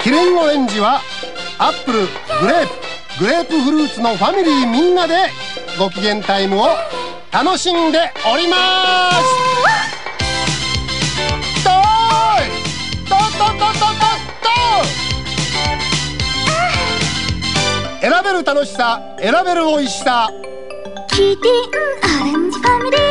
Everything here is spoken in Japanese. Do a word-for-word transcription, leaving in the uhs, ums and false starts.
キリンオレンジはアップル、グレープ、グレープフルーツのファミリーみんなでご機嫌タイムを楽しんでおります。とーいとととととと選べる楽しさ、選べる美味しさ、 キリンオレンジファミリー